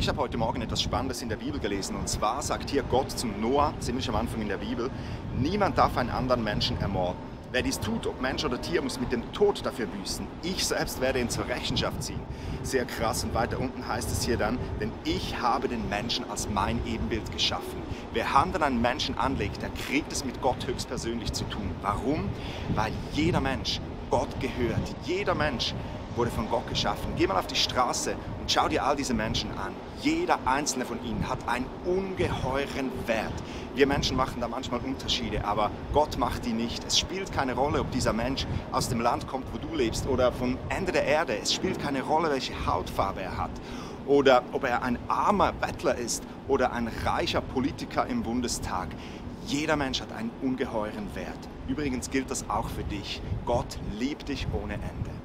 Ich habe heute Morgen etwas Spannendes in der Bibel gelesen, und zwar sagt hier Gott zum Noah, ziemlich am Anfang in der Bibel: Niemand darf einen anderen Menschen ermorden. Wer dies tut, ob Mensch oder Tier, muss mit dem Tod dafür büßen. Ich selbst werde ihn zur Rechenschaft ziehen. Sehr krass. Und weiter unten heißt es hier dann: Denn ich habe den Menschen als mein Ebenbild geschaffen. Wer Hand an einen Menschen anlegt, der kriegt es mit Gott höchstpersönlich zu tun. Warum? Weil jeder Mensch Gott gehört. Jeder Mensch wurde von Gott geschaffen. Geh mal auf die Straße und schau dir all diese Menschen an. Jeder einzelne von ihnen hat einen ungeheuren Wert. Wir Menschen machen da manchmal Unterschiede, aber Gott macht die nicht. Es spielt keine Rolle, ob dieser Mensch aus dem Land kommt, wo du lebst, oder vom Ende der Erde. Es spielt keine Rolle, welche Hautfarbe er hat. Oder ob er ein armer Bettler ist oder ein reicher Politiker im Bundestag. Jeder Mensch hat einen ungeheuren Wert. Übrigens gilt das auch für dich. Gott liebt dich ohne Ende.